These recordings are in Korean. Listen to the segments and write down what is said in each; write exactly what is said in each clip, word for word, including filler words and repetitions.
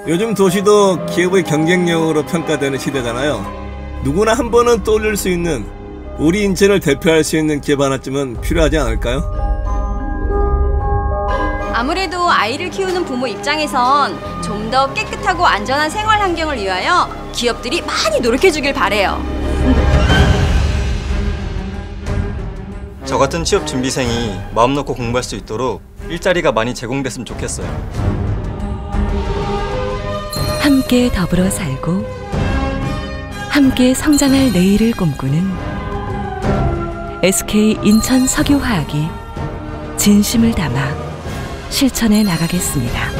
요즘 도시도 기업의 경쟁력으로 평가되는 시대잖아요. 누구나 한 번은 떠올릴 수 있는 우리 인천을 대표할 수 있는 기업 하나쯤은 필요하지 않을까요? 아무래도 아이를 키우는 부모 입장에선 좀 더 깨끗하고 안전한 생활 환경을 위하여 기업들이 많이 노력해 주길 바래요. 저 같은 취업 준비생이 마음 놓고 공부할 수 있도록 일자리가 많이 제공됐으면 좋겠어요. 함께 더불어 살고 함께 성장할 내일을 꿈꾸는 에스케이 인천 석유화학이 진심을 담아 실천해 나가겠습니다.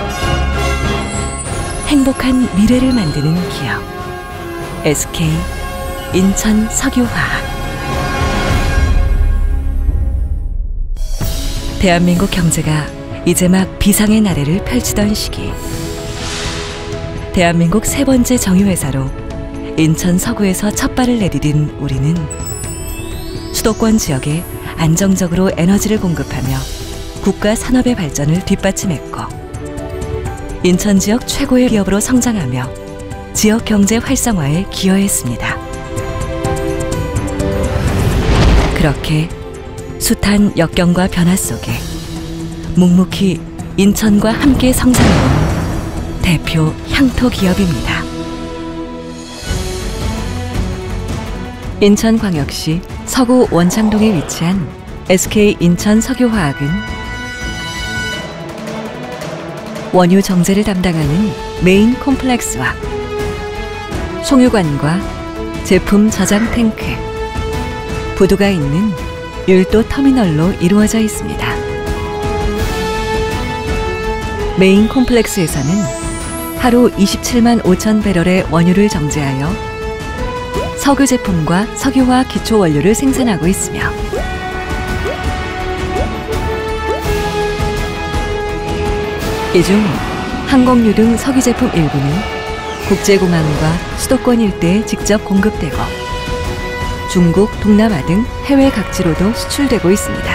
행복한 미래를 만드는 기업 에스케이 인천 석유화학. 대한민국 경제가 이제 막 비상의 나래를 펼치던 시기, 대한민국 세 번째 정유회사로 인천 서구에서 첫 발을 내디딘 우리는 수도권 지역에 안정적으로 에너지를 공급하며 국가 산업의 발전을 뒷받침했고, 인천 지역 최고의 기업으로 성장하며 지역 경제 활성화에 기여했습니다. 그렇게 숱한 역경과 변화 속에 묵묵히 인천과 함께 성장해온 대표 향토 기업입니다. 인천광역시 서구 원창동에 위치한 에스케이 인천 석유화학은 원유 정제를 담당하는 메인 콤플렉스와 송유관과 제품 저장 탱크, 부두가 있는 율도 터미널로 이루어져 있습니다. 메인 콤플렉스에서는 하루 이십칠만 오천 배럴의 원유를 정제하여 석유 제품과 석유화학 기초 원료를 생산하고 있으며, 이 중 항공유 등 석유 제품 일부는 국제공항과 수도권 일대에 직접 공급되고 중국, 동남아 등 해외 각지로도 수출되고 있습니다.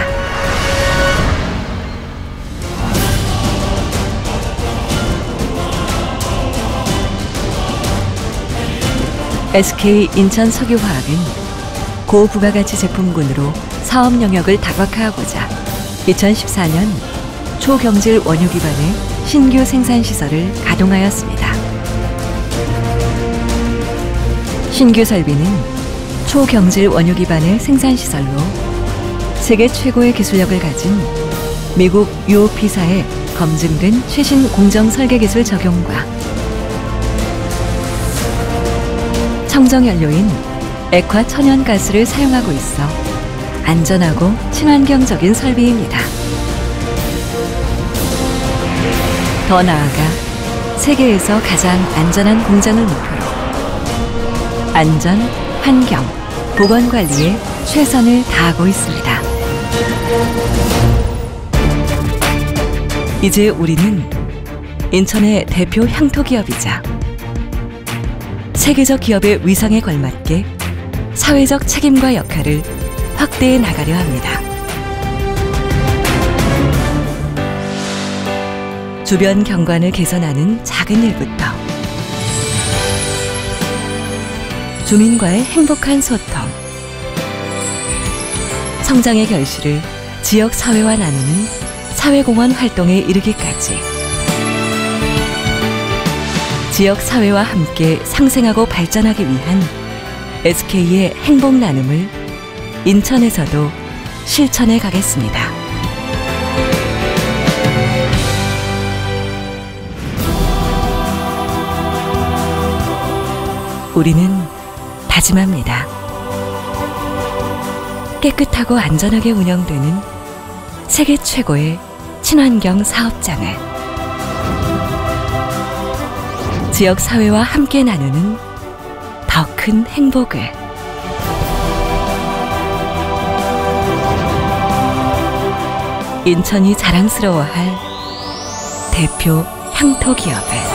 에스케이 인천 석유화학은 고부가가치 제품군으로 사업 영역을 다각화하고자 이천십사 년 초경질 원유 기반의 신규 생산시설을 가동하였습니다. 신규 설비는 초경질 원유 기반의 생산시설로 세계 최고의 기술력을 가진 미국 유오피사에 검증된 최신 공정 설계 기술 적용과 청정연료인 액화 천연가스를 사용하고 있어 안전하고 친환경적인 설비입니다. 더 나아가 세계에서 가장 안전한 공장을 목표로 안전, 환경, 보건 관리에 최선을 다하고 있습니다. 이제 우리는 인천의 대표 향토 기업이자 세계적 기업의 위상에 걸맞게 사회적 책임과 역할을 확대해 나가려 합니다. 주변 경관을 개선하는 작은 일부터 주민과의 행복한 소통, 성장의 결실을 지역 사회와 나누는 사회공헌 활동에 이르기까지 지역 사회와 함께 상생하고 발전하기 위한 에스케이의 행복 나눔을 인천에서도 실천해 가겠습니다. 우리는 다짐합니다. 깨끗하고 안전하게 운영되는 세계 최고의 친환경 사업장을 지역 사회와 함께 나누는 더 큰 행복을 인천이 자랑스러워할 대표 향토 기업을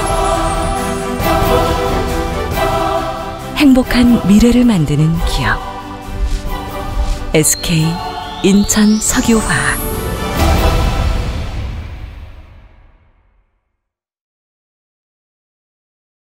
행복한 미래를 만드는 기업 에스케이 인천 석유화학.